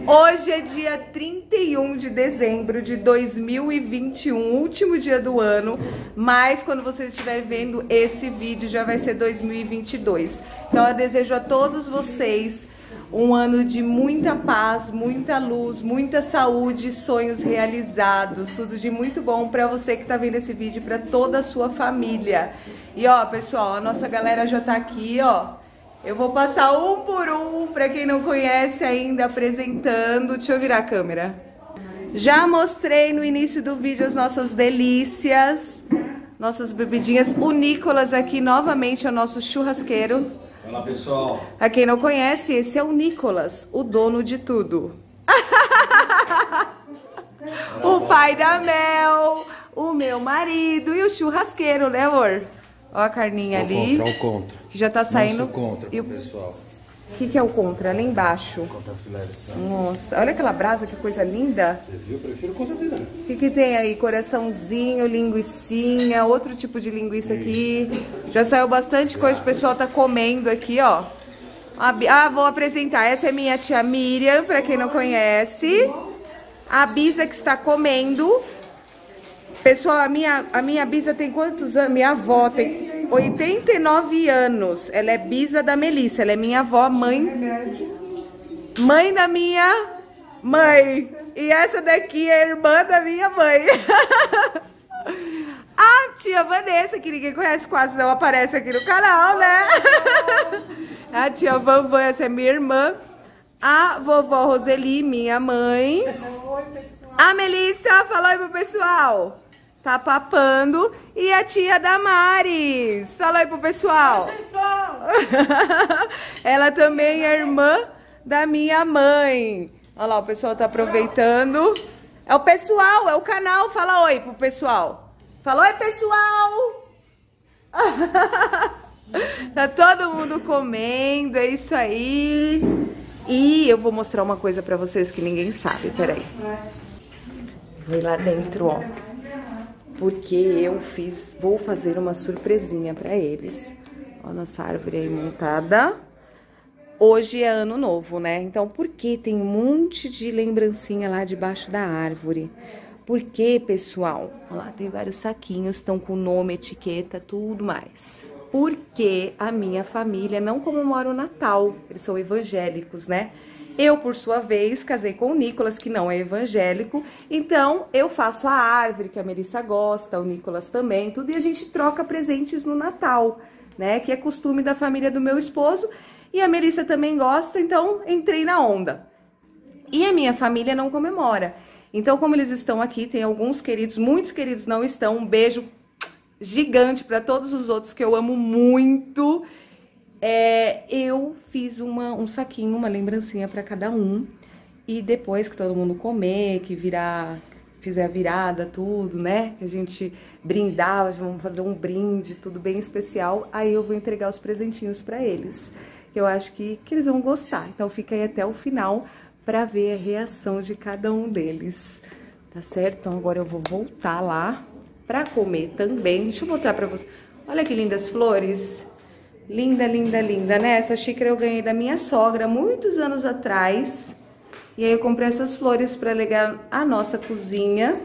Hoje é dia 31 de dezembro de 2021, último dia do ano, mas quando você estiver vendo esse vídeo já vai ser 2022. Então eu desejo a todos vocês um ano de muita paz, muita luz, muita saúde, sonhos realizados, tudo de muito bom para você que tá vendo esse vídeo, para toda a sua família. E ó, pessoal, a nossa galera já tá aqui, ó. Eu vou passar um por um, para quem não conhece ainda, apresentando. Deixa eu virar a câmera. Já mostrei no início do vídeo as nossas delícias, nossas bebidinhas. O Nicolas aqui novamente é o nosso churrasqueiro. Olá, pessoal. A quem não conhece, esse é o Nicolas, o dono de tudo. O pai da Mel, o meu marido e o churrasqueiro, né, amor? Ó a carninha ali. Contra, o contra. Que já tá saindo. Nosso contra, e o pessoal. O que é o contra? Ali embaixo. Contra filézão. Nossa, olha aquela brasa, que coisa linda. Você viu? Eu prefiro contra filé. O que tem aí? Coraçãozinho, linguicinha, outro tipo de linguiça aqui. Já saiu bastante coisa, o pessoal tá comendo aqui, ó. Vou apresentar. Essa é minha tia Miriam, pra quem não conhece. A Bisa que está comendo. Pessoal, a minha Bisa tem quantos anos? Minha avó tem 89 anos. Ela é Bisa da Melissa. Ela é minha avó, mãe da minha mãe. E essa daqui é a irmã da minha mãe. A tia Vanessa, que ninguém conhece, quase não aparece aqui no canal, né? A tia Vanvan, essa é minha irmã. A vovó Roseli, minha mãe. Oi, pessoal. A Melissa, fala oi pro pessoal. Tá papando. E a tia Damares. Fala aí pro pessoal. Ela também é irmã da minha mãe. Olha lá, o pessoal tá aproveitando. É o pessoal, é o canal. Fala oi pro pessoal. Fala oi, pessoal. Tá todo mundo comendo, é isso aí. E eu vou mostrar uma coisa pra vocês que ninguém sabe. Peraí. Vou ir lá dentro, ó. Porque eu vou fazer uma surpresinha pra eles. Ó, nossa árvore aí montada. Hoje é ano novo, né? Então, por que tem um monte de lembrancinha lá debaixo da árvore? Porque, pessoal, ó lá, tem vários saquinhos, estão com nome, etiqueta, tudo mais. Porque a minha família não comemora o Natal, eles são evangélicos, né? Eu, por sua vez, casei com o Nicolas, que não é evangélico, então eu faço a árvore que a Melissa gosta, o Nicolas também, tudo, e a gente troca presentes no Natal, né? Que é costume da família do meu esposo, e a Melissa também gosta, então entrei na onda. E a minha família não comemora. Então, como eles estão aqui, tem alguns queridos, muitos queridos não estão, um beijo gigante para todos os outros que eu amo muito. Eu fiz um saquinho, uma lembrancinha para cada um. E depois que todo mundo comer, que fizer a virada, tudo, né? Que a gente brindar, vamos fazer um brinde, tudo bem especial. Aí eu vou entregar os presentinhos para eles. Eu acho que eles vão gostar. Então fica aí até o final para ver a reação de cada um deles. Tá certo? Então agora eu vou voltar lá para comer também. Deixa eu mostrar para vocês. Olha que lindas flores. Linda, linda, linda, né? Essa xícara eu ganhei da minha sogra muitos anos atrás. E aí eu comprei essas flores para alegar a nossa cozinha.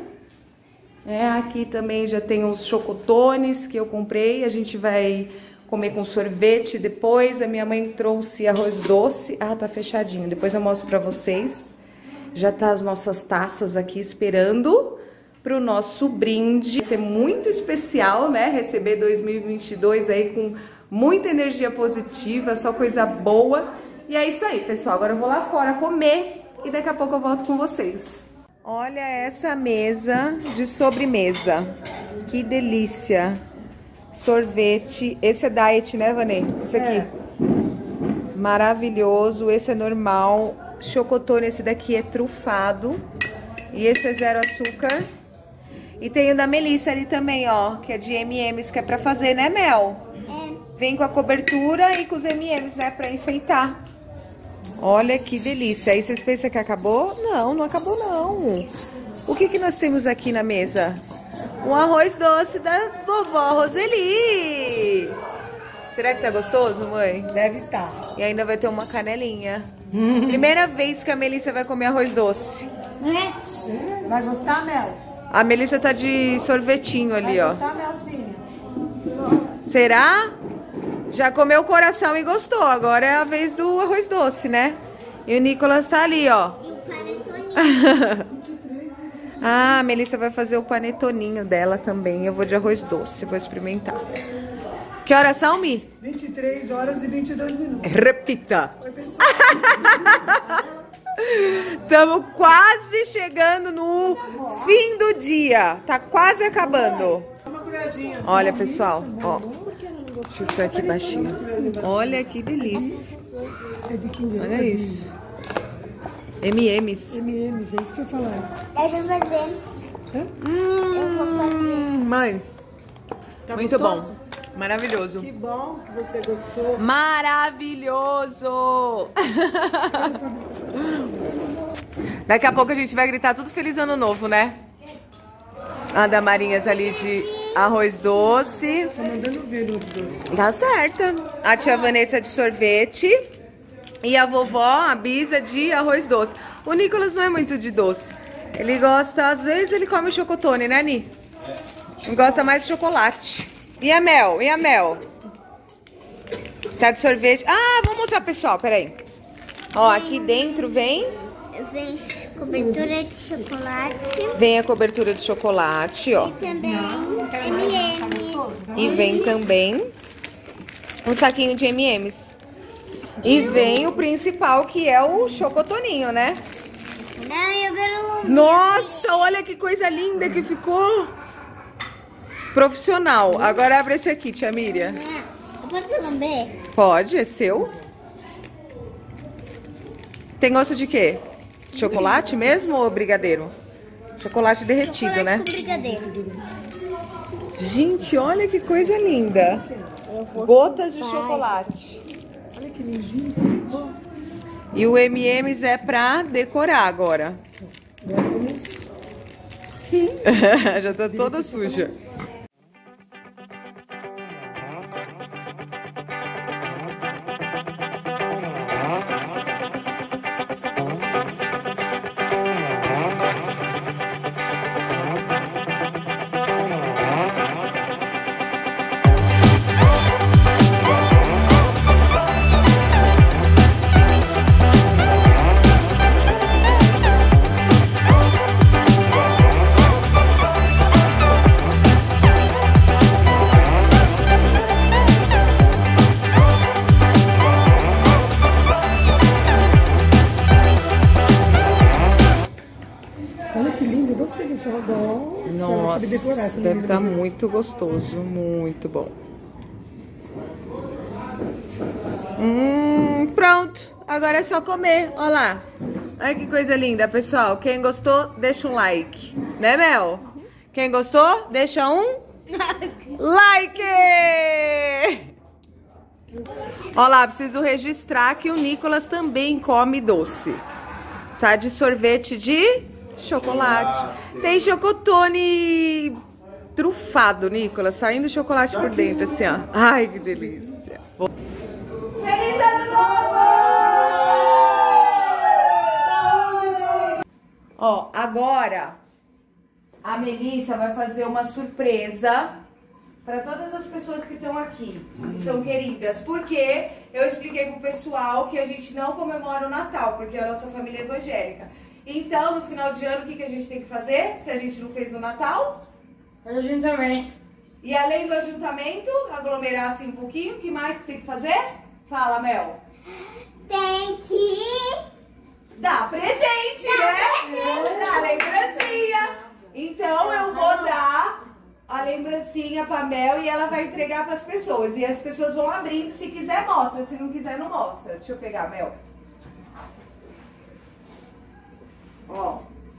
Aqui também já tem uns chocotones que eu comprei. A gente vai comer com sorvete depois. A minha mãe trouxe arroz doce. Ah, tá fechadinho. Depois eu mostro para vocês. Já tá as nossas taças aqui esperando pro nosso brinde. Vai ser muito especial, né? Receber 2022 aí com muita energia positiva, só coisa boa. E é isso aí, pessoal. Agora eu vou lá fora comer e daqui a pouco eu volto com vocês. Olha essa mesa de sobremesa. Que delícia. Sorvete. Esse é diet, né, Vanê? Esse aqui. Maravilhoso. Esse é normal. Chocotone, esse daqui é trufado. E esse é zero açúcar. E tem o da Melissa ali também, ó, que é de M&M's, que é pra fazer, né, Mel? Vem com a cobertura e com os M&M's, né, pra enfeitar. Olha que delícia. Aí vocês pensam que acabou? Não, não acabou não. O que nós temos aqui na mesa? Um arroz doce da vovó Roseli. Será que tá gostoso, mãe? Deve estar. E ainda vai ter uma canelinha. Primeira vez que a Melissa vai comer arroz doce. Vai gostar, Mel? A Melissa tá de sorvetinho ali, ó. Vai gostar, Melzinha? Será? Já comeu o coração e gostou. Agora é a vez do arroz doce, né? E o Nicolas tá ali, ó. E o panetoninho. Ah, a Melissa vai fazer o panetoninho dela também. Eu vou de arroz doce, vou experimentar. Que horas são, Mi? 23 horas e 22 minutos. Repita. Oi, pessoal. Estamos quase chegando no fim do dia. Tá quase acabando. Olha, pessoal, ó. Deixa eu ficar aqui baixinho. Olha que delícia. É de quem? Olha isso. M&M's. M&M's, é isso que eu ia falar. Eu vou fazer. Eu vou fazer. Mãe, Tá muito gostoso? bom. Maravilhoso. Que bom que você gostou. Maravilhoso! Daqui a pouco a gente vai gritar tudo Feliz Ano Novo, né? A Damarinhas ali de arroz doce. Tá mandando ver nos dois. Tá certa. A tia Vanessa de sorvete. E a vovó, a Bisa, de arroz doce. O Nicolas não é muito de doce. Ele gosta, às vezes ele come chocotone, né, Ni? Ele gosta mais de chocolate. E a Mel? E a Mel? Tá de sorvete. Ah, vou mostrar, pessoal, peraí. Ó, aqui dentro vem... Vem cobertura de chocolate. Vem a cobertura de chocolate, ó. E também M&M. E vem também um saquinho de M&M's. E vem o principal, que é o chocotoninho, né? Não, eu quero... Nossa, olha que coisa linda que ficou. Profissional. Agora abre esse aqui, tia Miriam. Eu posso lamber? Pode, é seu. Tem gosto de quê? Chocolate mesmo ou brigadeiro? Chocolate derretido, Chocolate né? com brigadeiro. Gente, olha que coisa linda. Gotas de chocolate. Olha que lindinho que ficou. E o M&M's é pra decorar agora. Vamos. Já tá toda suja. Olha que lindo, eu gostei desse rodó. Ela sabe decorar, essa Deve menina estar brasileira. muito gostoso, muito bom. Pronto, agora é só comer, olha lá. Olha que coisa linda, pessoal. Quem gostou, deixa um like, né, Mel? Quem gostou, deixa um like! Olha lá, preciso registrar que o Nicolas também come doce. Tá de sorvete de chocolate. Tem chocotone trufado, Nicolas, saindo chocolate por dentro, assim, ó. Ai, que delícia. Feliz Ano Novo! Ó, agora a Melissa vai fazer uma surpresa para todas as pessoas que estão aqui, que são queridas. Porque eu expliquei pro pessoal que a gente não comemora o Natal, porque é a nossa família é evangélica. Então, no final de ano, o que a gente tem que fazer? Se a gente não fez no Natal? Ajuntamento. E além do ajuntamento, aglomerar assim um pouquinho, o que mais que tem que fazer? Fala, Mel. Tem que... Dá presente, né? Dá lembrancinha. Então eu vou dar a lembrancinha pra Mel e ela vai entregar pras pessoas. E as pessoas vão abrindo, se quiser mostra, se não quiser não mostra. Deixa eu pegar, Mel. Ó.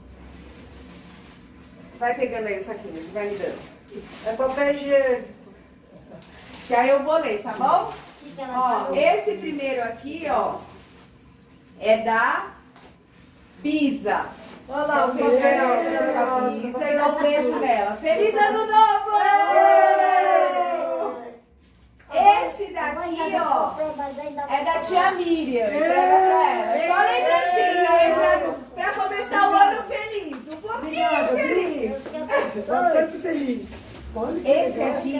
Vai pegando aí o saquinho, vai me dando. É papel higiênico. Que aí eu vou ler, tá bom? Ó, esse primeiro aqui, ó, é da Bisa. Olha lá, Então, vocês vão pra Bisa e dar um beijo nela. Feliz Ano Novo! Esse daqui, ó, é da tia Miriam. Entrega pra ela. É só bastante feliz. Olha que Esse legal. aqui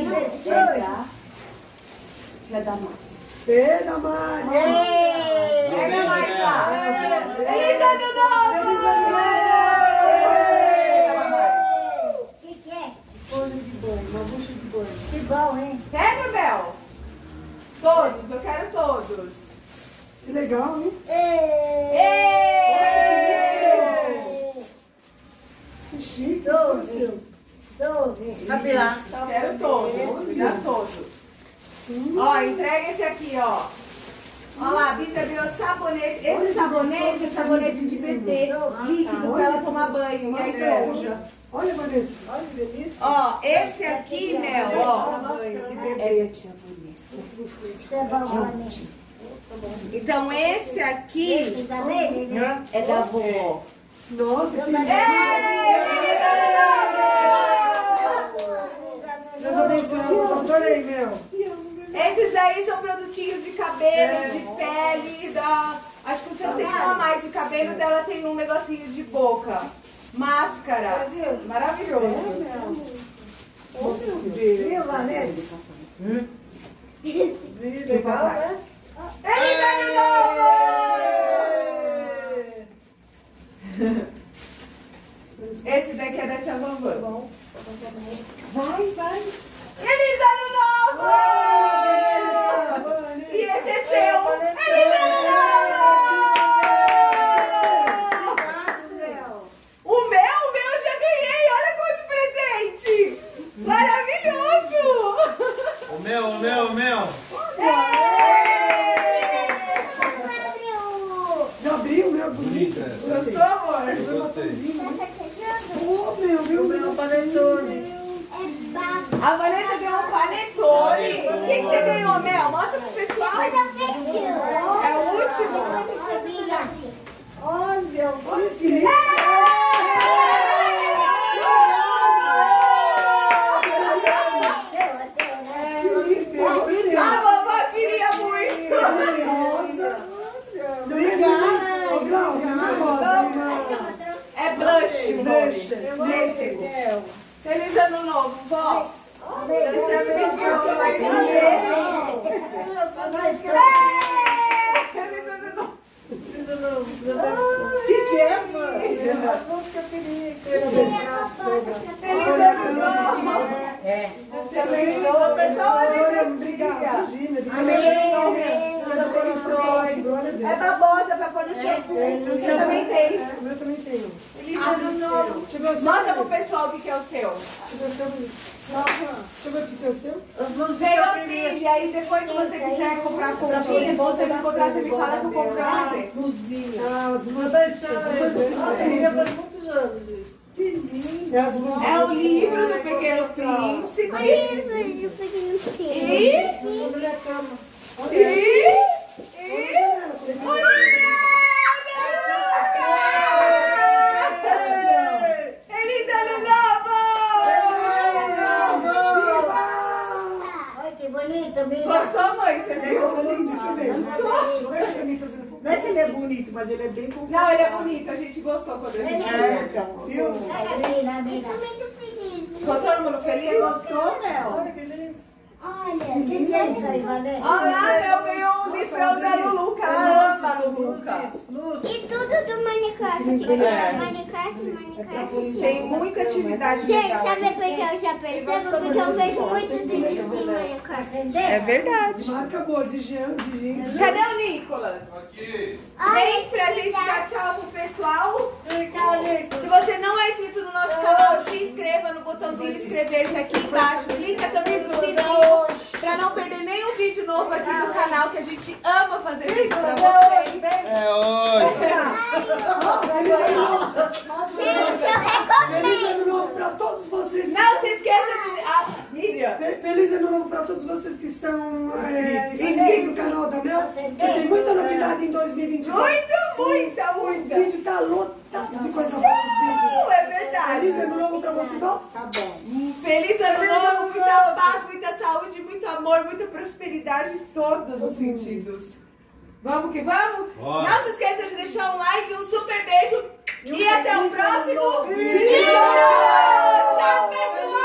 já dá mais. Pega, Mari. Pega mais lá. Feliz ano novo! Feliz ano novo! O que é? Folha de banho, uma bucha de banho. Que bom, hein? Pega, Bel. Todos, eu quero todos. Que legal, hein? Que chique. Doze. Capilar. Quero todos, dá todos. Ó, entrega esse aqui, ó. Ó lá, a Bíblia deu sabonete. Esse sabonete é sabonete de bebê, líquido pra ela tomar banho, e aí esponja. Olha, Vanessa. Olha que delícia. Ó, esse aqui, Mel, ó. É da tia Vanessa. Isso é bom, né? Então esse aqui é da vovó. Nossa, que lindo. Deus abençoe. Eu adorei, Mel. Esses aí são produtinhos de cabelo, de pele, acho que o seu tem um a mais de cabelo, dela tem um negocinho de boca. Máscara. Maravilhoso. Viu, Vanessa? Legal, né? Feliz ano novo! Esse daqui é da tia Bambam. Vai, vai. Feliz ano novo! E esse é seu! Feliz ano novo! O meu eu já ganhei! Olha quanto presente! Maravilhoso! O meu. Já abriu, meu bonito. Bonita essa. Gostou, amor? Eu gostei. Oh, meu panetone. A Vanessa ganhou um panetone. O que você ganhou, Mel? Mostra pro pessoal. É o último? Olha que lindo. Que lindo. A vovó queria muito. Rosa. Obrigada. Ô, Glaucia, não é rosa, irmã. É blush o nome. Deixa. Feliz ano novo, vó. Deus te abençoe. Feliz ano novo. O que é, mãe? Vou ficar feliz. Feliz ano novo. Deus te abençoe. Pessoal, Obrigada, Regina. Deus abençoe. É babosa pra pôr no chão. Você também tem. O meu também tem. Feliz ano novo. Deixa eu ver o seu. Mostra pro pessoal o que é o seu. Deixa eu ver o seu. Deixa eu ver o que é o seu. Veio a trilha, aí depois se você quiser comprar pontinhas, se você não encontrar, você me fala que eu compro pra você. As músicas. Muitos anos. Que lindo. As músicas. É o livro do Pequeno Príncipe. Feliz ano novo! Olha que bonito, amiga. Gostou, mãe? Você viu? Nossa, lindo. Deixa eu ver. Não é que ele é bonito, mas ele é bem confortável. Não, ele é bonito. A gente gostou quando a gente viu. Então, viu? Amiga. Ficou todo mundo feliz? Gostou, Mel? Olha que lindo. Olha, o que é isso aí, Vanessa? Olha lá, eu ganhei um livrão da Lulu, que ela ama a Luluca. E tudo do Minecraft. Minecraft. Tem muita atividade Gente, legal. sabe por que eu já percebo? Porque eu vejo muitos vídeos de Minecraft. É verdade. Marca boa de Jean, de gente. Cadê o Nicolas? Vem pra gente dar tchau pro pessoal. Se você não é inscrito no nosso canal, se inscreva no botãozinho inscrever-se aqui embaixo. Clica também no sininho pra não perder nenhum vídeo novo aqui do canal, que a gente ama fazer vídeo pra vocês. É hoje. Gente, eu Feliz recomendo. ano novo pra todos vocês. Não se esqueça de... Ah, Miriam. Feliz ano novo pra todos vocês que são inscritos Inscritos. no canal da Mel. Que tem muita novidade em 2022. Muita. O vídeo tá lotado de coisa boa. Os vídeos. É verdade. Feliz ano novo pra vocês, ó. Feliz ano novo, muita paz, muita saúde, muito amor, muita prosperidade em todos os sentidos. Vamos que vamos? Bora. Não se esqueça de deixar um like, um super beijo E até o próximo vídeo! Tchau, pessoal!